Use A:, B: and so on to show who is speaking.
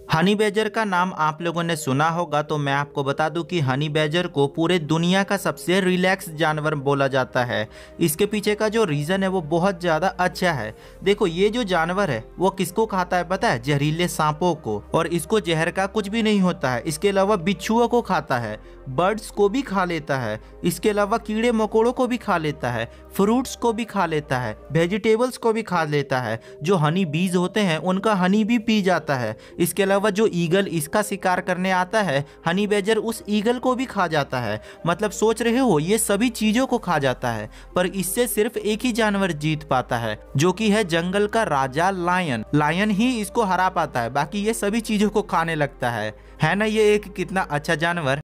A: Honey badger का नाम आप लोगों ने सुना होगा, तो मैं आपको बता दूं कि हनी बैजर को पूरे दुनिया का सबसे रिलैक्स जानवर बोला जाता है। इसके पीछे का जो रीज़न है वो बहुत ज़्यादा अच्छा है। देखो, ये जो जानवर है वो किसको खाता है पता है? जहरीले सांपों को। और इसको जहर का कुछ भी नहीं होता है। इसके अलावा बिच्छुओं को खाता है, बर्ड्स को भी खा लेता है, इसके अलावा कीड़े मकोड़ों को भी खा लेता है, फ्रूट्स को भी खा लेता है, वेजिटेबल्स को भी खा लेता है। जो हनी बीज होते हैं उनका हनी भी पी जाता है। इसके अलावा जो ईगल इसका शिकार करने आता है, हनी बैजर उस ईगल को भी खा जाता है। मतलब सोच रहे हो, ये सभी चीजों को खा जाता है। पर इससे सिर्फ एक ही जानवर जीत पाता है, जो कि है जंगल का राजा लायन। लायन ही इसको हरा पाता है, बाकी ये सभी चीजों को खाने लगता है ना? ये एक कितना अच्छा जानवर।